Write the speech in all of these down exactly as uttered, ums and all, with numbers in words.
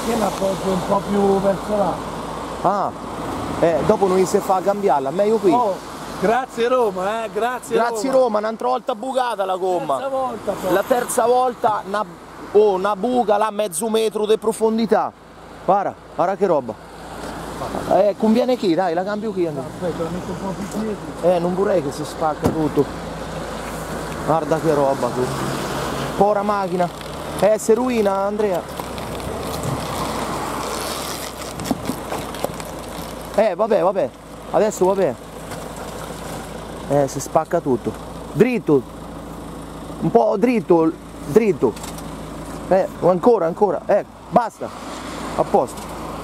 perché l'appoggio un po' più verso là? Ah, eh, dopo non si fa cambiarla, meglio qui. Oh, grazie Roma, eh, grazie, Grazie Roma. Roma, un'altra volta bucata la gomma. Terza volta, poi. La terza volta una, oh, una buca là mezzo metro di profondità. Guarda, guarda che roba. Eh, conviene chi? Dai, la cambio chi? No, aspetta, la metto un po' più dietro. Eh, non vorrei che si spacca tutto. Guarda che roba qui. Pora macchina. Eh, si ruina Andrea. Eh, vabbè, vabbè. Adesso vabbè. Eh, si spacca tutto. Dritto. Un po' dritto. Dritto. Eh, ancora, ancora. Eh, basta. A posto.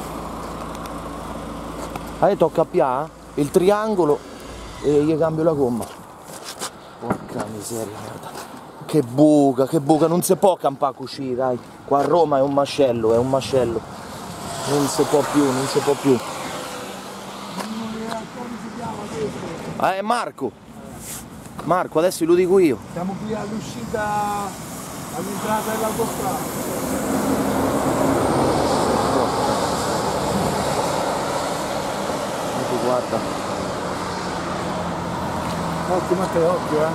Adesso tocca pià il triangolo e gli cambio la gomma. Porca miseria, merda. Che buca, che buca, non si può campare così, dai. Qua a Roma è un macello, è un macello. Non si può più, non si può più. Eh, Marco. Marco, adesso lo dico io. Siamo qui all'uscita, all'entrata dell'autostrada. Guarda. Occhio Matteo, occhio, eh.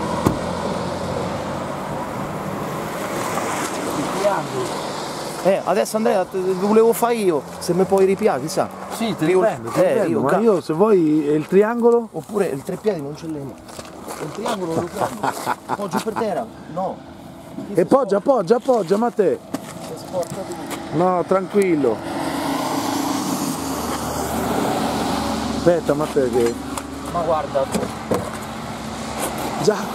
Il triangolo. Eh, adesso Andrea, te volevo fare io, se mi puoi ripiare, chissà. Sì, te Io- li prendo, te li eh, prendo, io ma ca- io se vuoi il triangolo. Oppure il tre piedi non ce l'hai. Il triangolo lo prendo. Poggio per terra? No. E poggia, appoggia, appoggia, Matteo. Si sporca tutto. No, tranquillo. Aspetta Matteo che. Ma guarda. Già,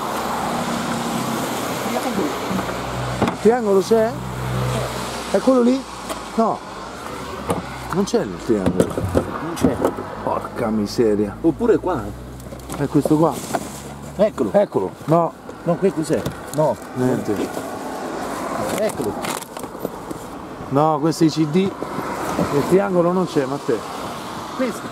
il triangolo c'è? È quello lì? No. Non c'è il triangolo. Non c'è. Porca miseria. Oppure qua. È questo qua. Eccolo. Eccolo. No, No, qui cos'è? No. niente. Eccolo. No, questo è i C D. Il triangolo non c'è, Matteo. Questo.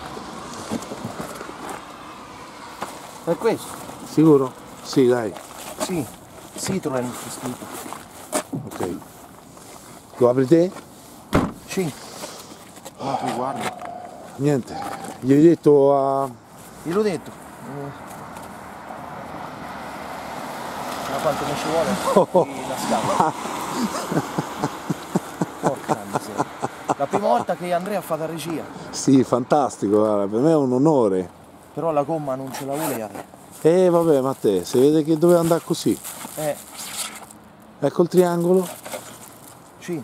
È questo? Sicuro? Sì, dai. Sì. Citroen c'è scritto. Ok. Lo apri te? Sì. Ma tu guarda. Niente. Gli hai detto a. Gliel'ho detto. Eh. Ma quanto mi ci vuole? Oh. Qui la scatola. Porca miseria. La prima volta che Andrea ha fatto la regia. Sì, fantastico, guarda, per me è un onore. Però la gomma non ce la voleva. Eh vabbè Matteo, si vede che doveva andare così. Eh, Ecco il triangolo. sì.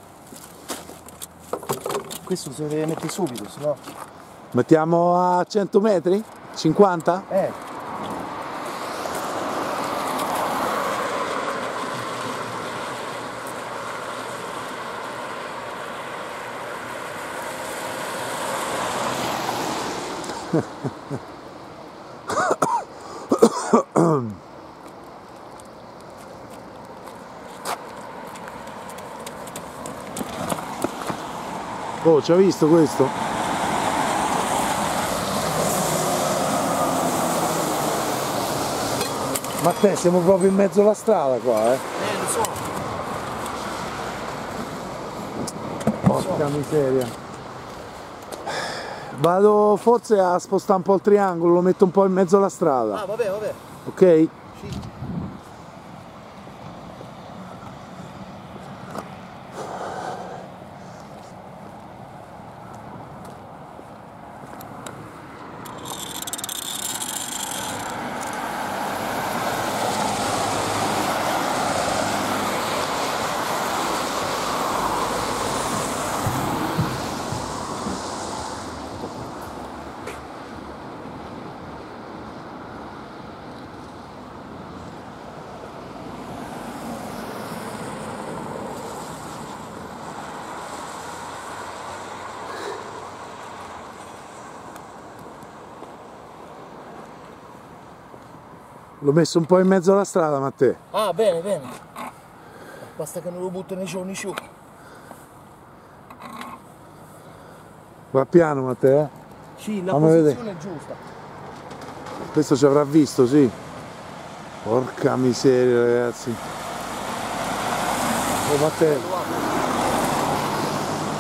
Questo si deve mettere subito, sennò. Mettiamo a cento metri? cinquanta? Eh. Oh, ci ha visto questo? Matteo, siamo proprio in mezzo alla strada qua, eh? Eh, lo so. Porca miseria. Vado forse a spostare un po' il triangolo, lo metto un po' in mezzo alla strada, Ah, vabbè, vabbè. ok? Sì. L'ho messo un po' in mezzo alla strada, Matteo. Ah, bene, bene. Basta che non lo butto nei giorni giù. Va piano, Matteo, eh? Sì, la Fammi posizione vedere. è giusta. Questo ci avrà visto, sì. Porca miseria, ragazzi. Oh, Matteo.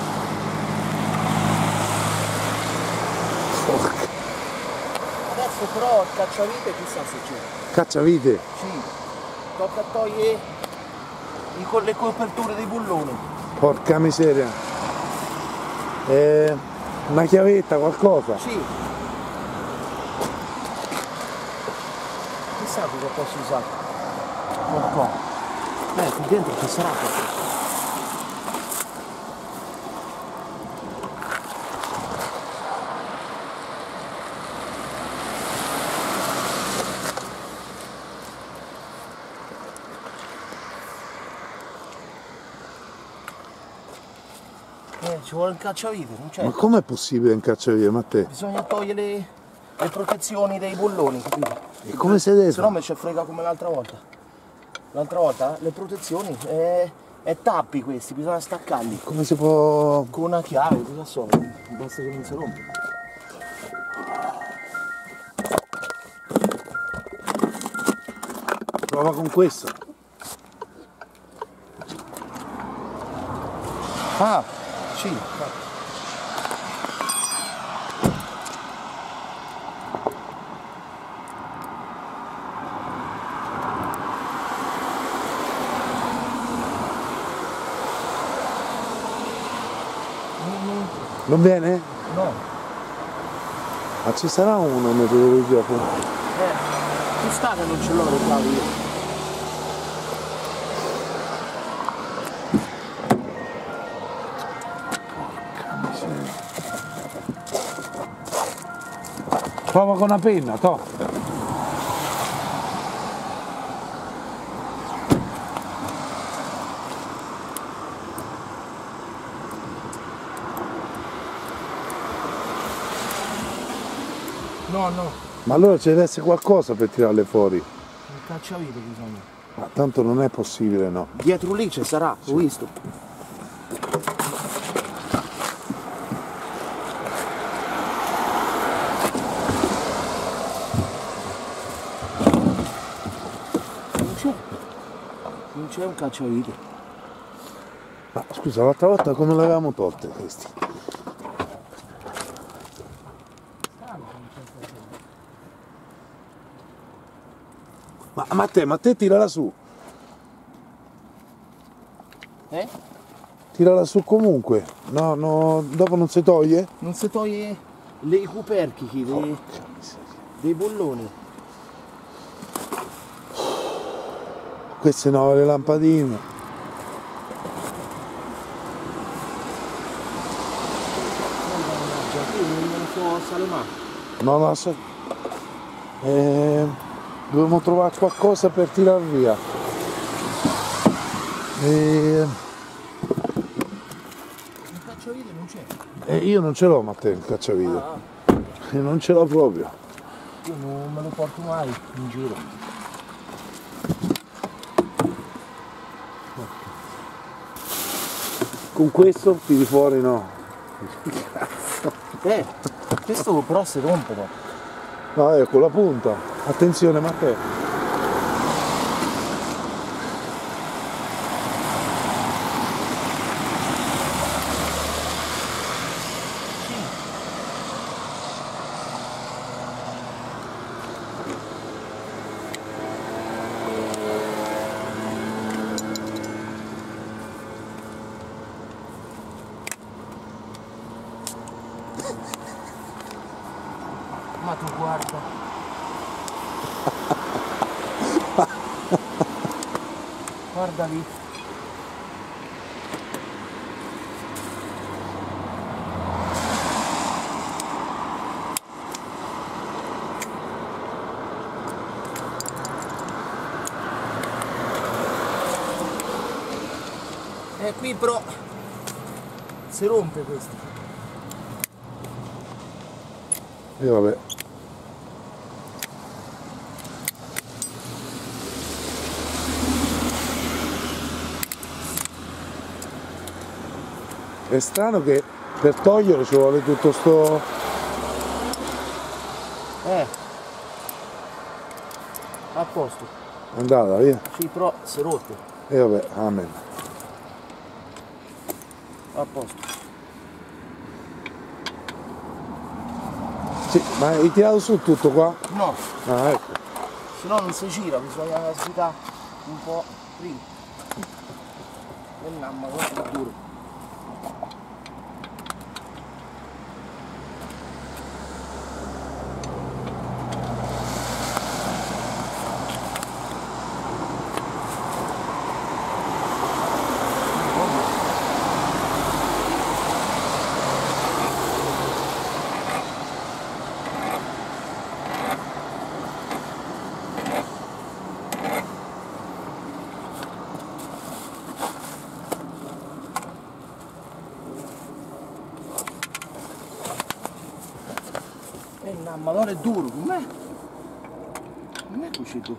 questo però il cacciavite chissà se c'è. Cacciavite? Sì. Tocca togliere i- con le coperture dei bulloni. Porca miseria. Eh, una chiavetta, qualcosa? Sì. Chissà cosa posso usare. Un po'. Eh, qui dentro ci sarà qualcosa. Eh, ci vuole il cacciavite, non c'è. Ma com'è possibile un cacciavite, Matteo? Bisogna togliere le, le protezioni dei bulloni, capito? E come si deve Se no fare? mi ci frega come l'altra volta. L'altra volta le protezioni è, è tappi questi, bisogna staccarli. Come si può... Con una chiave, cosa so, basta che non si rompe. Prova con questo. Ah, sì. Non viene? No. Ma ci sarà una metodologia? poi? Eh, ci sta che non ce l'ho le chiavi io. Prova con una penna, to. No, no, Ma allora ci deve essere qualcosa per tirarle fuori. il cacciavite bisogna. Ma tanto non è possibile, no. Dietro lì ci sarà, ho visto. Non c'è. Non c'è un cacciavite. Ma scusa, l'altra volta come l'avevamo tolte questi? Ma, ma te, ma te tirala su. Eh? Tirala su comunque. No, no, dopo non si toglie? Non si toglie le, i cuperchichi dei, dei bulloni. Queste no, le lampadine. Mannaggia, qui non me ne so sale mai. No, no, so- eh, dobbiamo trovare qualcosa per tirar via. Eh, Il cacciavite non c'è. eh, io non ce l'ho, Matteo, il cacciavite. Ah, Io non ce l'ho proprio. io non me lo porto mai in giro. Con questo tiri fuori, no. Eh, questo però si rompe dopo. No, ecco la punta. Attenzione, Matteo. Ma tu guarda. Guarda lì. E qui però si rompe questo. E vabbè. È strano che per toglierlo ci vuole tutto sto... Eh. A posto. È andata via. Sì, però si è rotto. E vabbè, amen. A posto. Sì, ma hai tirato su tutto qua? No, Ah, ecco. se no non si gira, bisogna svitare un po' prima. E mamma, guarda che duro. E madonna è duro, com'è? Non è cucito.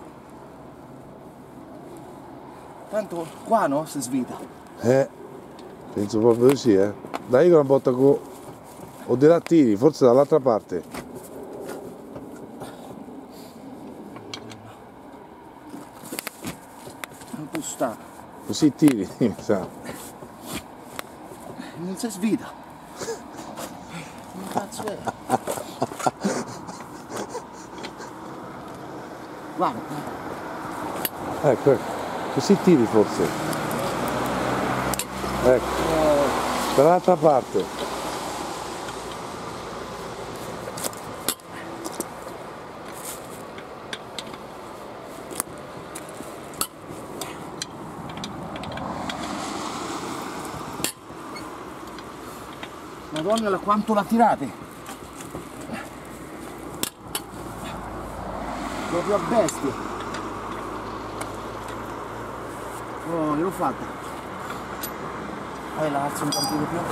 Tanto qua no, si svita. Eh, penso proprio di sì, eh. Dai con una botta con... o dei lattini, forse dall'altra parte. Non può stare. Così tiri, mi sa. Non si svita. Che cazzo è? Guarda. Ecco, ecco. Così tiri forse. Ecco. Dall'altra parte. Madonna, quanto la tirate? Proprio a bestia. Oh, gliel'ho fatta. Vai, la alzo un pochino più.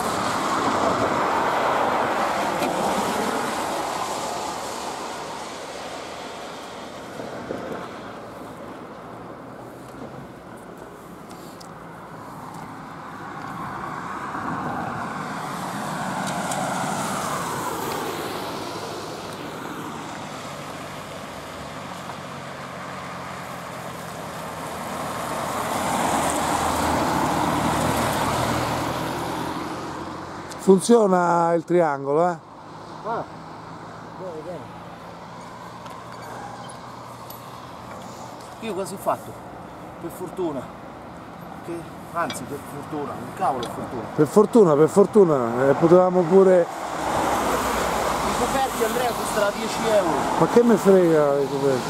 Funziona il triangolo, eh? Ah, bene, bene. Io quasi ho fatto, per fortuna. Che, anzi, per fortuna, un cavolo fortuna. Per fortuna, per fortuna, eh, potevamo pure... I coperti, Andrea, costerà dieci euro. Ma che me frega i coperti?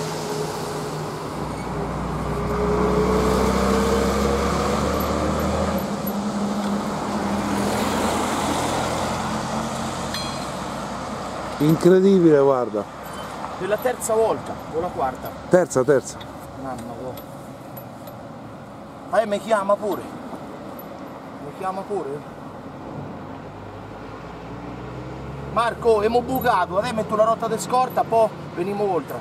Incredibile, guarda. Per la terza volta, o la quarta. Terza, terza. Mamma mia. Ah, mi chiama pure. Mi chiama pure. Marco, abbiamo bucato, adesso metto la rotta di scorta, poi veniamo oltre.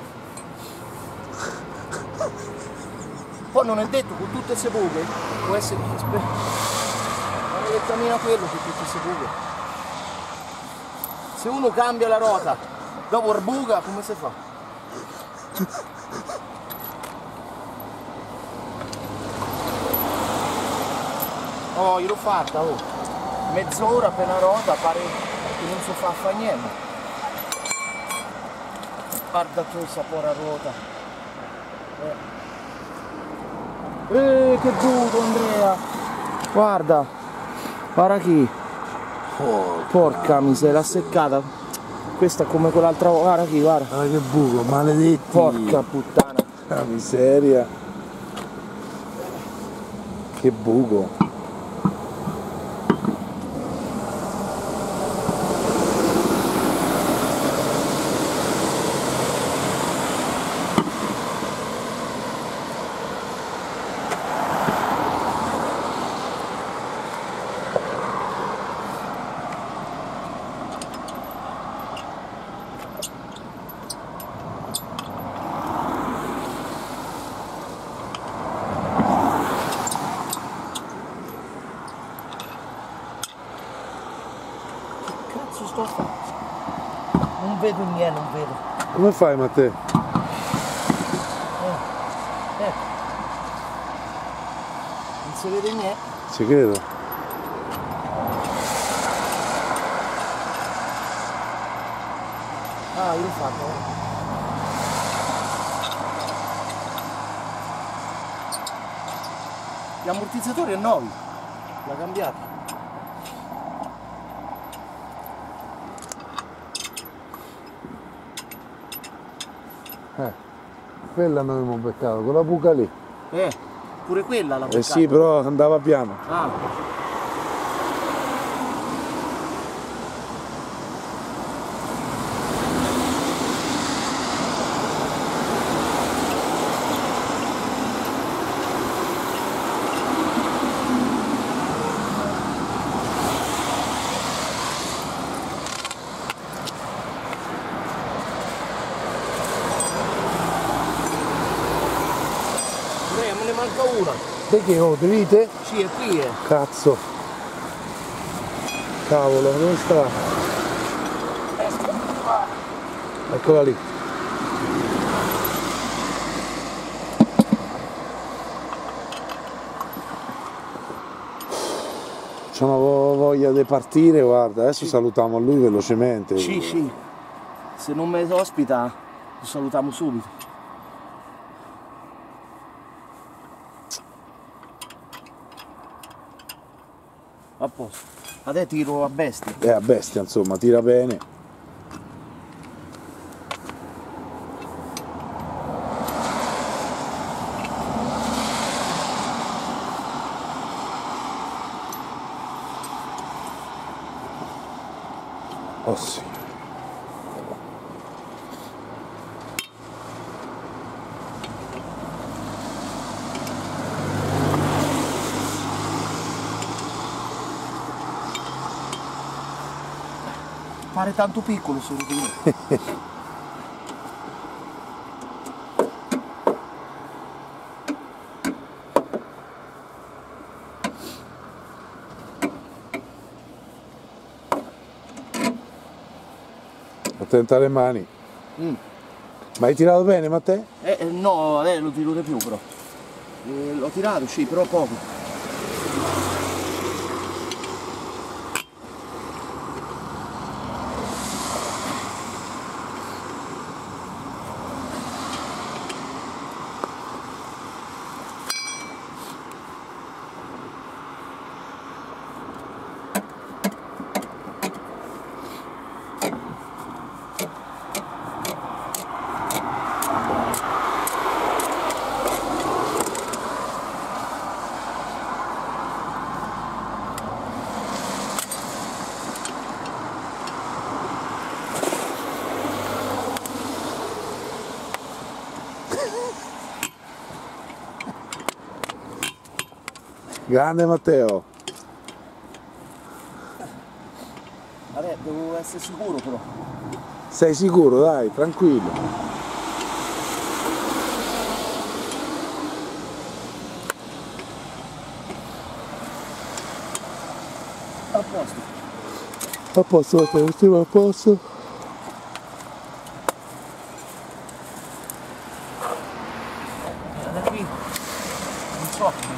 Poi non è detto con tutte queste buche, può essere che maledetta quello con tutte queste buche. Se uno cambia la ruota dopo buca, come si fa? Oh, io l'ho fatta, oh. Mezz'ora per una ruota pare che non si fa a fare niente. Guarda tu il sapore a ruota. Eh, eh che buco, Andrea! Guarda, guarda chi. Porca, Porca miseria, seccata. Questa è come quell'altra volta, guarda qui, guarda. guarda che buco, maledetti. Porca puttana. La miseria. Che buco. Non vedo niente, non vedo. Come fai, Matteo? Eh, ecco. Non si vede niente. Ci credo. Ah, io l'ho fatto. Gli ammortizzatori è nuovi. L'ha cambiato. Eh, quella non abbiamo beccato, quella buca lì. Eh, pure quella l'ha beccata. Eh sì, però andava piano. Ah. Eh, me ne manca una. Perché oh, vite? Sì, è qui, eh. Cazzo. Cavolo, dove sta? Eccola lì. C'ho una voglia di partire, guarda, adesso Sì. salutiamo a lui velocemente. Sì, sì. Se non mi ospita, lo salutiamo subito. A posto. Adesso tiro a bestia. È a bestia, insomma, tira bene. Oh sì. Pare tanto piccolo solo qui. Attenta alle mani. Mm. Ma hai tirato bene, Matteo? Eh, eh, no, adesso lo tiro di più però. Eh, l'ho tirato, sì, però poco. Grande Matteo. Adesso devo essere sicuro però. Sei sicuro, dai, tranquillo. A posto. A posto, Matteo, stiamo a posto. Da qui. Non so.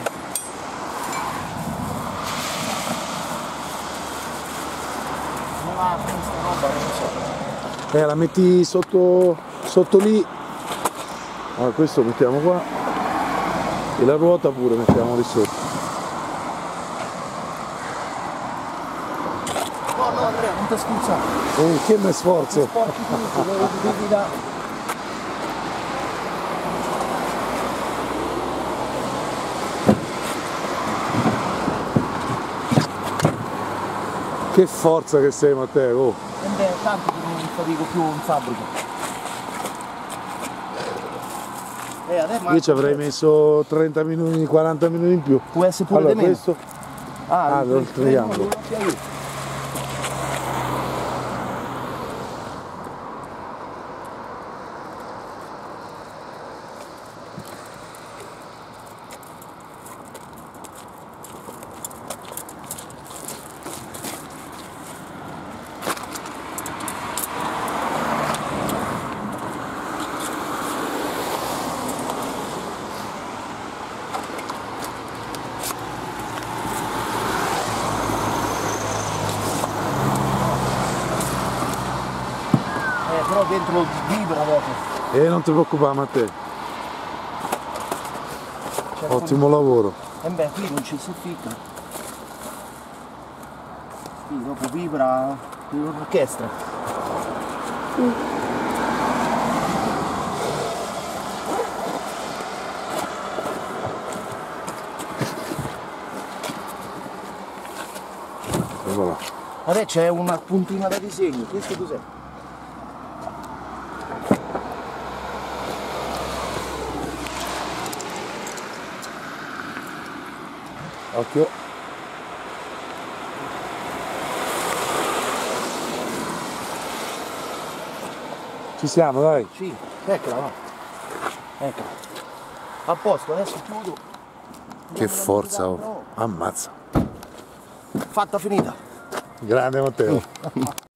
Come va questa roba, non so. Eh, la metti sotto, sotto lì. Allora, questo mettiamo qua. E la ruota pure mettiamo lì sotto. No, no, Andrea, non ti scusa. Eh, che me sforzo. Sporchi tutto, devo devi da. Che forza che sei, Matteo. Oh. E beh, tanto che non fatico più in fabbrica. Eh, adesso Io ci avrei messo trenta minuti, quaranta minuti in più. può essere pure Allora, di meno. questo. Ah, Ah, lo il triangolo. triangolo. dentro vibra dopo. E non ti preoccupare, Matteo. Cioè, Ottimo lavoro. E beh, qui non ci si ficca. Qui dopo vibra l'orchestra. Voilà. Adesso c'è una puntina da disegno, questo cos'è? Occhio. Ci siamo, dai. Sì, eccola va. Eccola. A posto, adesso chiudo. Che forza, oh. Ammazza. Fatta finita. Grande Matteo.